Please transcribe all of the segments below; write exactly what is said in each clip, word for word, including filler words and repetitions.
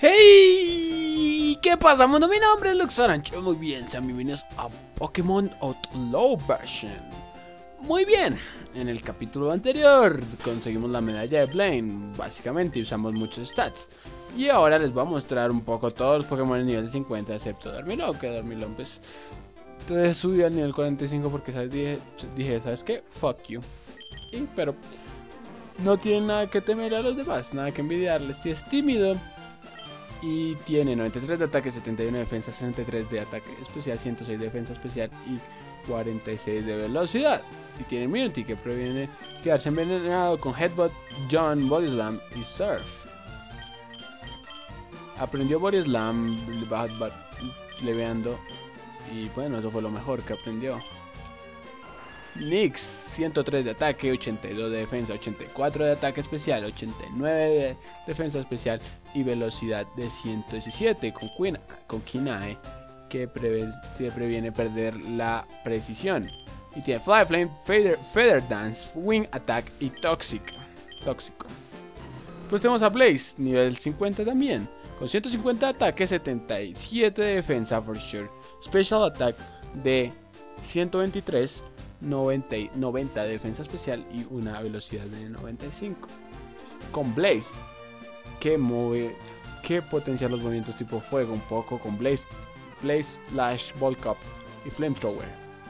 ¡Hey! ¿Qué pasa, mundo? Mi nombre es Luxorancho. Muy bien, sean bienvenidos a Pokémon Outlaw Version. Muy bien, en el capítulo anterior conseguimos la medalla de Blaine, básicamente, y usamos muchos stats. Y ahora les voy a mostrar un poco todos los Pokémon en nivel cincuenta, excepto Dormilón, que Dormilón pues... Entonces subí al nivel cuarenta y cinco porque ¿sabes? Dije, dije, ¿sabes qué? Fuck you. Y, pero no tiene nada que temer a los demás, nada que envidiarles, es tímido. Y tiene noventa y tres de ataque, setenta y uno de defensa, sesenta y tres de ataque especial, ciento seis de defensa especial y cuarenta y seis de velocidad. Y tiene Immunity, que previene quedarse envenenado con Headbutt, John, Body Slam y Surf. Aprendió Body Slam, leveando, y bueno, eso fue lo mejor que aprendió. Nix, ciento tres de ataque, ochenta y dos de defensa, ochenta y cuatro de ataque especial, ochenta y nueve de defensa especial y velocidad de ciento diecisiete con, Queen, con Kinae, que prevé, previene perder la precisión. Y tiene Fly Flame, Feather, Feather Dance, Wing Attack y Toxic, Tóxico. Pues tenemos a Blaze, nivel cincuenta también, con ciento cincuenta de ataque, setenta y siete de defensa for sure, Special Attack de ciento veintitrés, noventa, noventa de defensa especial y una velocidad de noventa y cinco. Con Blaze, que mueve, que potencia los movimientos tipo fuego un poco con Blaze, Blaze, Flash, Bulk Up y Flamethrower.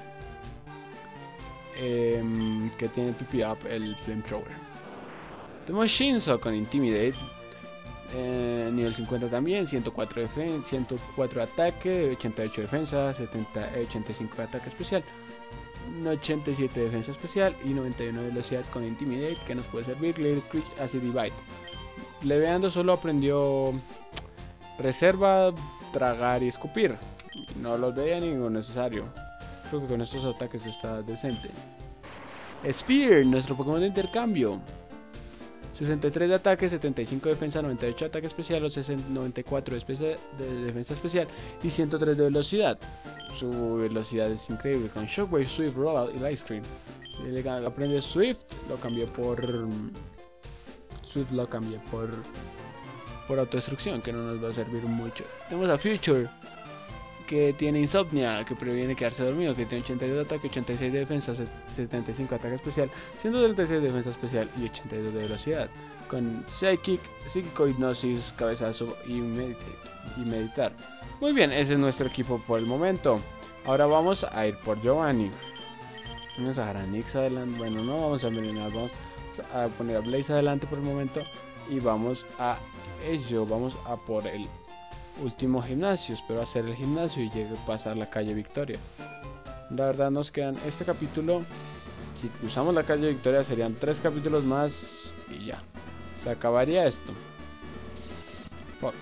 Eh, que tiene P P Up el Flamethrower. Tenemos Shinzo con Intimidate. Eh, nivel cincuenta también, ciento cuatro de defensa, ciento cuatro de ataque, ochenta y ocho de defensa, setenta, ochenta y cinco de ataque especial, ochenta y siete de defensa especial y noventa y uno de velocidad con Intimidate, que nos puede servir. Clear, Screech, Acid y Bite. Leveando solo aprendió Reserva, Tragar y Escupir. No los veía ningún necesario. Creo que con estos ataques está decente. Sphere, nuestro Pokémon de intercambio. sesenta y tres de ataque, setenta y cinco de defensa, noventa y ocho de ataque especial, noventa y cuatro de, de defensa especial y ciento tres de velocidad. Su velocidad es increíble con Shockwave, Swift, Rollout y Light Screen. Aprende Swift, lo cambió por... Swift lo cambié por... por autodestrucción, que no nos va a servir mucho. Tenemos a Future, que tiene Insomnia, que previene quedarse dormido, que tiene ochenta y dos de ataque, ochenta y seis de defensa, setenta y cinco de ataque especial, ciento treinta y seis de defensa especial y ochenta y dos de velocidad. Con Psychic, Psíquico, Hipnosis, Cabezazo y, meditate, y Meditar. Muy bien, ese es nuestro equipo por el momento. Ahora vamos a ir por Giovanni. Vamos a dejar a Nix adelante. Bueno, no vamos a envenenar, vamos a poner a Blaze adelante por el momento. Y vamos a ello, vamos a por el último gimnasio. Espero hacer el gimnasio y llegue a pasar la calle Victoria. La verdad nos quedan este capítulo. Si usamos la calle Victoria serían tres capítulos más y ya. Se acabaría esto. Fuck.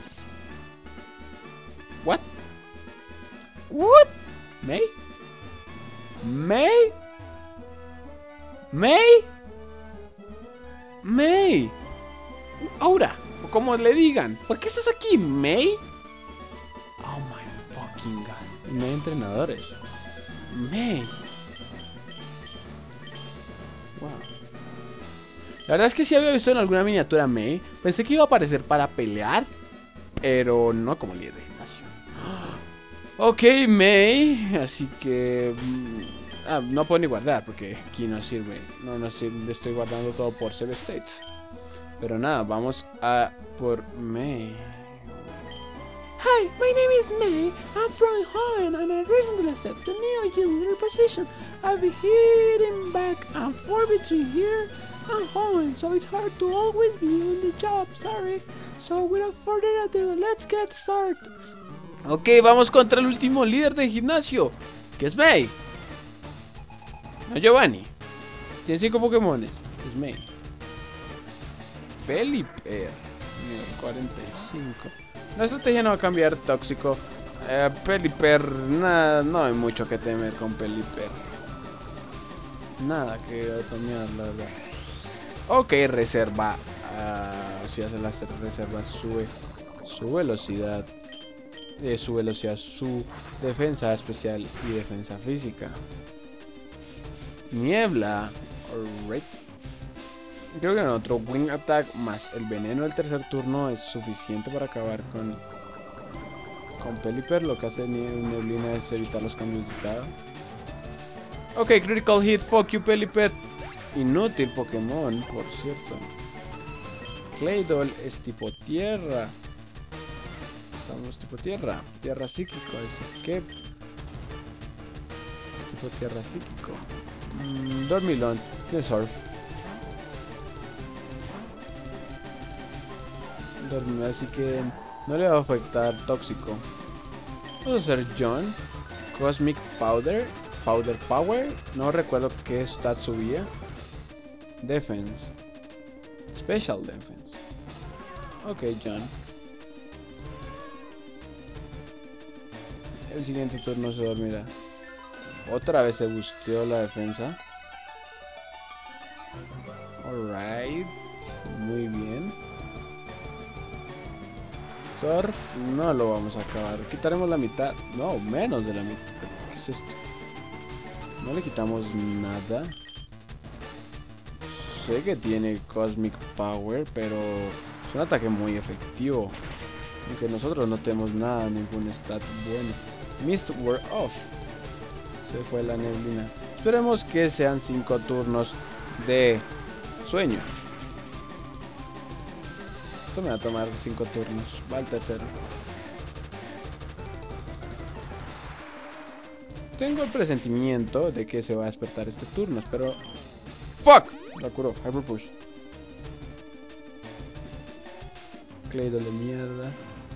What? What? May? May? May? May? Ahora, o como le digan, ¿por qué estás aquí, May? Oh my fucking god. No hay entrenadores. May. Wow. La verdad es que sí había visto en alguna miniatura May. Pensé que iba a aparecer para pelear, pero no como líder de gimnasio. Ok, May. Así que... Ah, no puedo ni guardar porque aquí no sirve. No, no sirve. Estoy guardando todo por save states. Pero nada, vamos a por May. Hi, my name is May. I'm from Holland and I recently accepted a new junior position. I'll be heading back and forth between here and Holland, so it's hard to always be on the job, sorry. So without further ado, let's get started. Ok, vamos contra el último líder de gimnasio, que es May. No Giovanni. Tiene cinco Pokémones. Es May. Pelipper, nivel cuarenta y cinco. La estrategia no va a cambiar, Tóxico. Eh, Pelipper, nada, no hay mucho que temer con Pelipper. Nada que otoñar, la verdad. Ok, reserva. Uh, si hace las reservas, sube su velocidad. Eh, su velocidad, su defensa especial y defensa física. Niebla. Alright. Creo que en otro Wing Attack más el veneno del tercer turno es suficiente para acabar con con Pelipper. Lo que hace Neblina es evitar los cambios de estado. Ok, critical hit, fuck you Pelipper. Inútil Pokémon, por cierto. Claydol es tipo tierra. Estamos tipo tierra, tierra psíquico, así que es tipo tierra psíquico. Mm, Dormilon, tiene surf. Dormilon, así que no le va a afectar tóxico. Vamos a hacer John. Cosmic Powder. Powder Power. No recuerdo qué stat subía. Defense. Special Defense. Ok, John. El siguiente turno se dormirá. Otra vez se busteó la defensa. Alright. Muy bien. Surf, no lo vamos a acabar. Quitaremos la mitad. No, menos de la mitad. ¿Qué es esto? No le quitamos nada. Sé que tiene Cosmic Power, pero es un ataque muy efectivo. Aunque nosotros no tenemos nada, ningún stat bueno. Mist were off. Se fue la neblina. Esperemos que sean cinco turnos de sueño. Esto me va a tomar cinco turnos. Va al tercero. Tengo el presentimiento de que se va a despertar este turno, pero... ¡Fuck! La curó. Hyper Push. Claydol de mierda.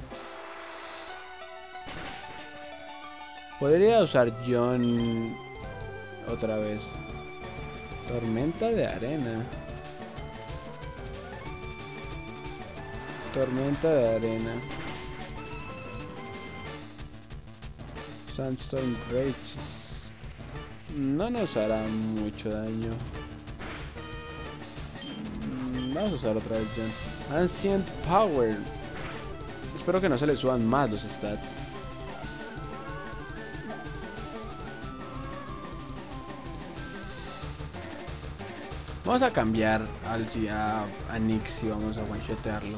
Podría usar John otra vez. Tormenta de arena. Tormenta de arena. Sandstorm Rage. No nos hará mucho daño. Vamos a usar otra vez John. Ancient Power. Espero que no se le suban más los stats. Vamos a cambiar al a, a Nix y vamos a one-shotearlo.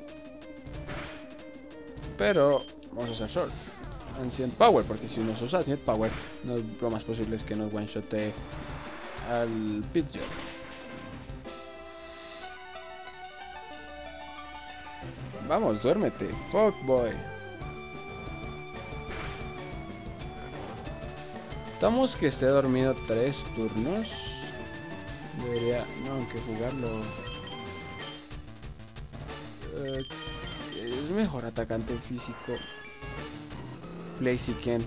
Pero vamos a usar Surf. Ancient Power, porque si nos usa Ancient Power, no, lo más posible es que nos one-shotee al Pidgeot. Vamos, duérmete, fuckboy. Estamos que esté dormido tres turnos. Debería, no, aunque jugarlo uh, es mejor atacante físico. Blaziken.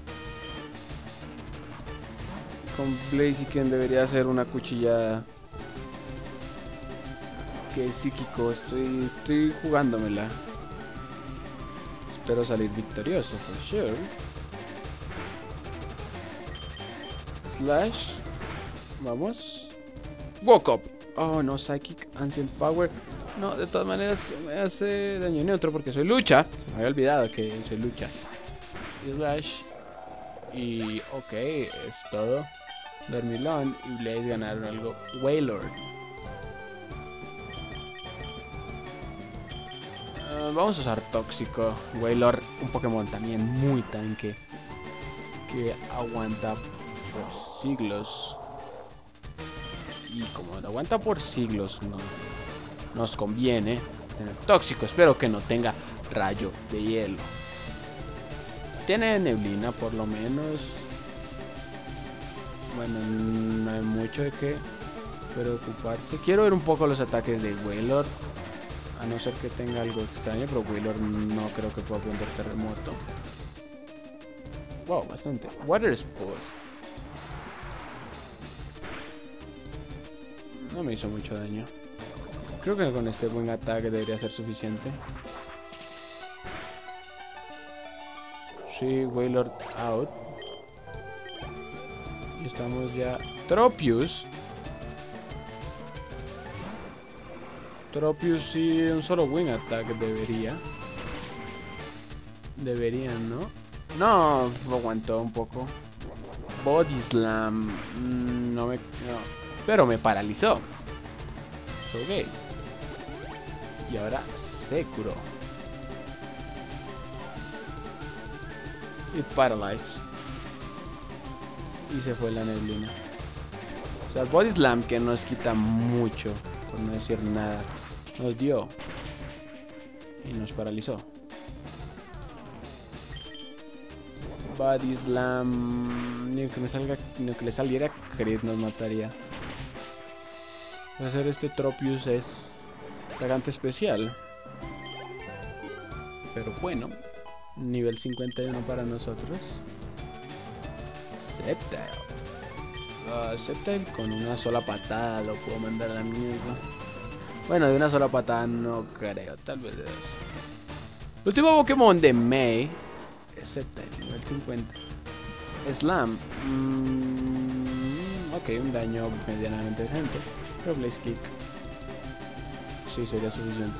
Con Blaziken debería ser una cuchillada. Que psíquico, estoy, estoy jugándomela. Espero salir victorioso, for sure. Slash. Vamos. Woke up. Oh no, Psychic, Ancient Power. No, de todas maneras me hace daño neutro porque soy lucha. Se me había olvidado que soy lucha. Y Slash. Y ok, es todo. Dormilon y Blaze ganaron algo. Wailord. Uh, vamos a usar Tóxico. Wailord, un Pokémon también muy tanque. Que aguanta por siglos. Y como lo aguanta por siglos, no, nos conviene tener Tóxico. Espero que no tenga rayo de hielo. Tiene neblina por lo menos. Bueno, no hay mucho de qué preocuparse. Quiero ver un poco los ataques de Wailord. A no ser que tenga algo extraño, pero Wailord no creo que pueda aprender terremoto. Wow, bastante. Water Sport. No me hizo mucho daño. Creo que con este buen ataque debería ser suficiente. Sí, Wailord out. Y estamos ya... Tropius. Tropius y un solo wing attack debería. Deberían, ¿no? No, aguantó un poco. Body Slam. No me... No. Pero me paralizó. Shogei. Y ahora se curó. Y Paralyze. Y se fue la neblina. O sea, Body Slam, que nos quita mucho, por no decir nada, nos dio. Y nos paralizó. Body Slam. Ni que me salga, ni que le saliera crit nos mataría. Hacer este Tropius es atacante especial. Pero bueno, nivel cincuenta y uno para nosotros. Sceptile. Uh, Sceptile con una sola patada lo puedo mandar a la mierda. Bueno, de una sola patada no creo, tal vez de dos. El último Pokémon de May es Sceptile, nivel cincuenta. Slam. Mm, ok, un daño medianamente decente. Pero Blaze Kick sí sería suficiente.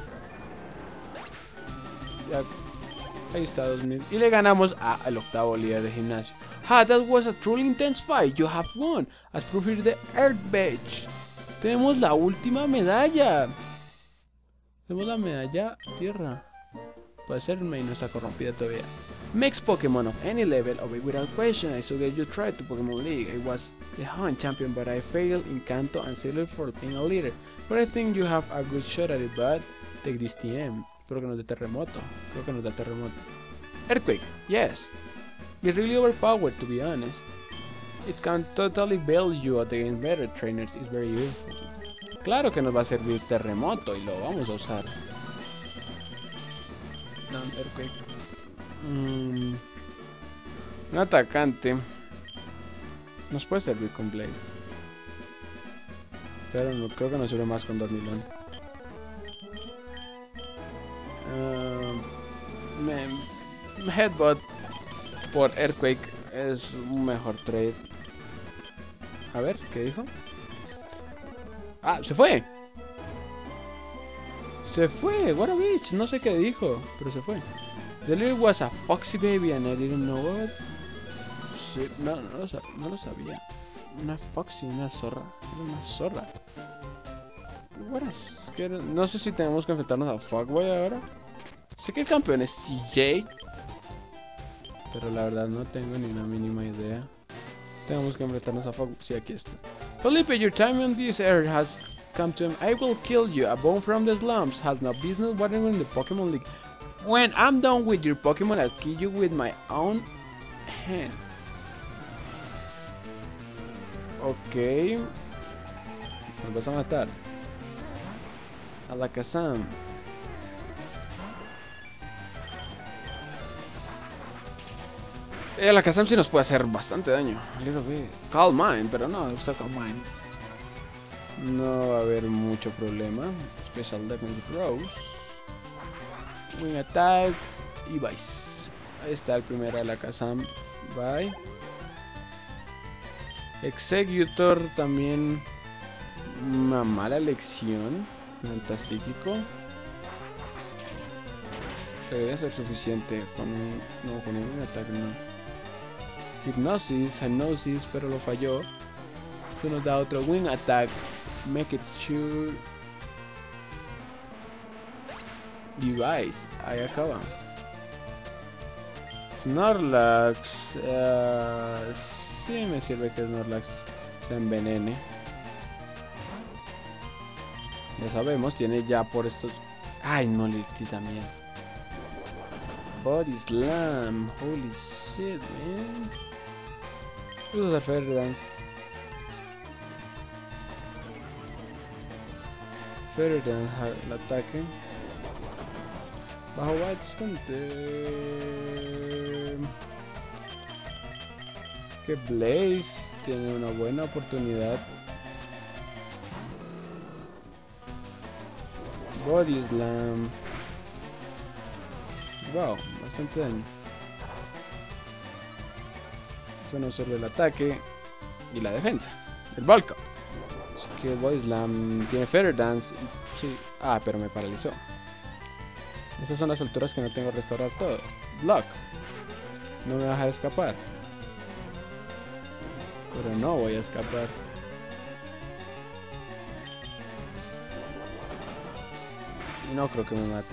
Ya, ahí está, dos mil. Y le ganamos al octavo líder de gimnasio. Ha, that was a truly intense fight. You have won. As proof here the Earth Badge. Tenemos la última medalla. Tenemos la medalla tierra. Puede ser, May no está corrompida todavía. Mixed Pokemon of any level, obey without question. I saw that you tried to Pokemon League. I was the Hunt champion, but I failed in Kanto and settled for being a leader. But I think you have a good shot at it, but take this T M. Espero que nos dé terremoto. Creo que nos da terremoto. Earthquake, yes. It's really overpowered, to be honest. It can totally bail you out against better trainers. It's very useful. Claro que nos va a servir terremoto y lo vamos a usar. No, Earthquake. Mm, un atacante nos puede servir con Blaze, pero no, creo que nos sirve más con Dormilón. Uh, me, Headbutt por Earthquake es un mejor trade. A ver, ¿qué dijo? Ah, se fue. Se fue, what a bitch. No sé qué dijo, pero se fue. The little was a foxy baby and I didn't know it. Sí, no, no, lo sab no lo sabía. Una foxy, una zorra. Una zorra. What is, no sé si tenemos que enfrentarnos a Fogboy ahora. Sé que el campeón es C J, pero la verdad no tengo ni una mínima idea. Tenemos que enfrentarnos a Fogboy. Sí, aquí está. Felipe, your time on this earth has come to him. I will kill you. A bone from the slums has no business whatever in the Pokemon League. When I'm done with your Pokemon, I'll kill you with my own hand. Ok. Nos vas a matar. Alakazam. El Alakazam sí nos puede hacer bastante daño. A little bit. Calm Mind, pero no, usa Calm Mind. No va a haber mucho problema. Special Defense Rose. Wing Attack. Y bye. Ahí está el primer Alakazam. Bye. Executor también. Una mala elección. Planta psíquico. Debería ser suficiente con un. No, con un ataque no. Hipnosis, Hypnosis, pero lo falló. Esto nos da otro Wing Attack. Make it sure. Device. Ahí acaba. Snorlax. Uh, sí me sirve que Snorlax se envenene. Ya sabemos, tiene ya por estos... Ay, no le di también. Body Slam. Holy shit, man. Vamos a usar Fairy Dance. Fairy Dance, el ataque. Bajo bastante. Que Blaze tiene una buena oportunidad. Body Slam. Wow, bastante daño. Eso nos sirve el ataque y la defensa. El Bulk Up. Así que Body Slam tiene Feather Dance. Y, sí. Ah, pero me paralizó. Estas son las alturas que no tengo que restaurar todo. Block. No me va a dejar escapar. Pero no voy a escapar. Y no creo que me mate.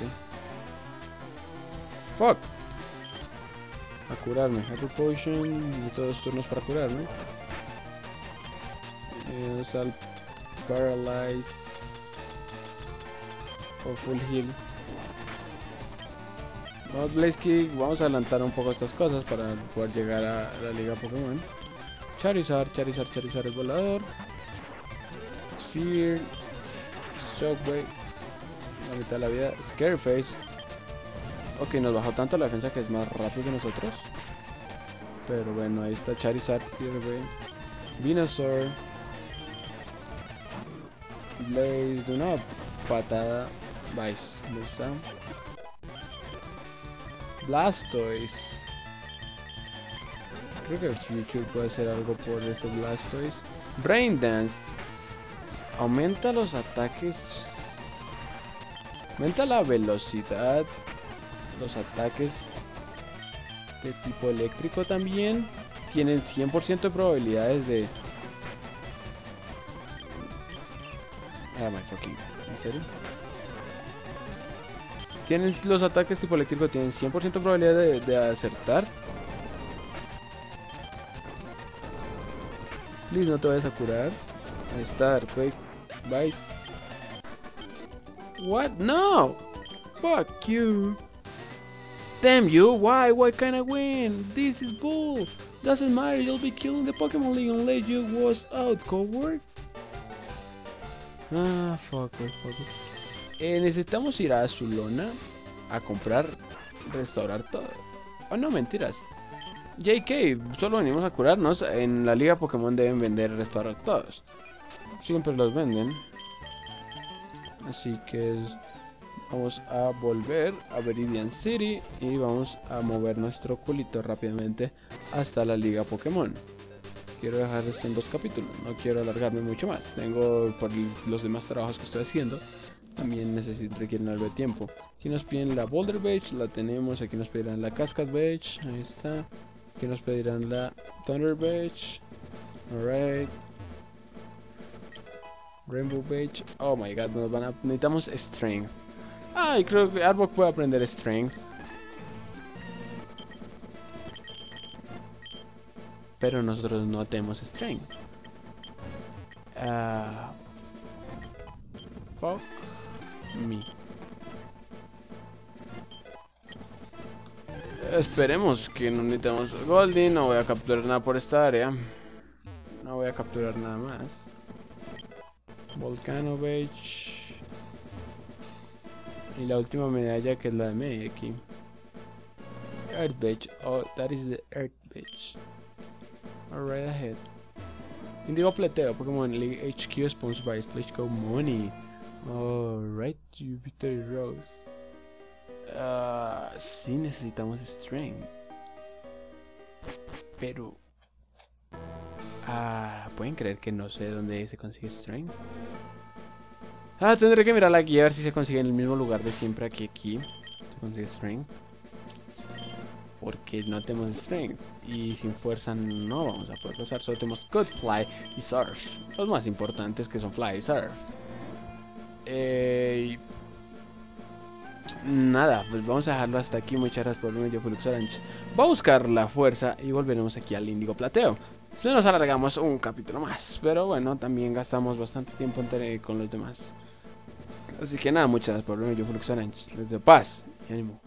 Fuck. A curarme. Happy Potion. Y todos los turnos para curarme. Eh, usa el Paralyze. O Full Heal. Vamos, Blaze Kick. Vamos a adelantar un poco estas cosas para poder llegar a la Liga Pokémon. Charizard, Charizard, Charizard, el volador. Sphere. Shockwave. La mitad de la vida. Scareface. Ok, nos bajó tanto la defensa que es más rápido que nosotros. Pero bueno, ahí está Charizard. Venusaur. Blaze de una patada. Vice. ¿Listo? Blastoise. Creo que el Future puede hacer algo por ese Blastoise. Brain Dance. Aumenta los ataques. Aumenta la velocidad. Los ataques de tipo eléctrico también. Tienen cien por ciento de probabilidades de... Ah, my fucking... ¿En serio? Tienen los ataques tipo eléctrico, tienen cien por ciento de probabilidad de, de acertar. Please, no te vayas a curar. Ahí está, Earthquake. Vice. What? No! Fuck you! Damn you! Why? Why can't I win? This is bull! Doesn't matter, you'll be killing the Pokemon League unless you was out, coward. Ah, fuck, fuck, fuck. Eh, necesitamos ir a Zulona a comprar, restaurar todo. Oh, no, mentiras. J K, solo venimos a curarnos. En la liga Pokémon deben vender, restaurar todos. Siempre los venden. Así que vamos a volver a Viridian City y vamos a mover nuestro culito rápidamente hasta la liga Pokémon. Quiero dejar esto en dos capítulos, no quiero alargarme mucho más. Tengo por los demás trabajos que estoy haciendo. También necesito, requieren algo de tiempo. Aquí nos piden la Boulder Beach, la tenemos. Aquí nos pedirán la Cascade Beach, ahí está. Aquí nos pedirán la Thunder Beach. Alright. Rainbow Beach. Oh my god, nos van a... necesitamos Strength. Ay, creo que Arbok puede aprender Strength. Pero nosotros no tenemos Strength. Ah... Fuck me. Esperemos que no necesitemos Goldie. No voy a capturar nada por esta área. No voy a capturar nada más. Volcano Beach. Y la última medalla, que es la de May aquí. Earth Beach. Oh, that is the Earth Beach. Alright ahead. Indigo Plateo, Pokémon League H Q sponsored by Splash Go Money. Alright, you Victory Rose. Uh, sí necesitamos Strength. Pero... Ah, ¿pueden creer que no sé dónde se consigue Strength? Ah, tendré que mirar la guía a ver si se consigue en el mismo lugar de siempre. Aquí, aquí se consigue Strength. Porque no tenemos Strength. Y sin fuerza no vamos a poder usar. Solo tenemos Good, Fly y Surf. Los más importantes, que son Fly y Surf. Eh, nada, pues vamos a dejarlo hasta aquí. Muchas gracias por verme. Yo fui Luxorange. Voy a buscar la fuerza y volveremos aquí al Índigo Plateo. Si nos alargamos un capítulo más, pero bueno, también gastamos bastante tiempo entre, con los demás. Así que nada, muchas gracias por verme. Yo fui Luxorange. Les doy paz y ánimo.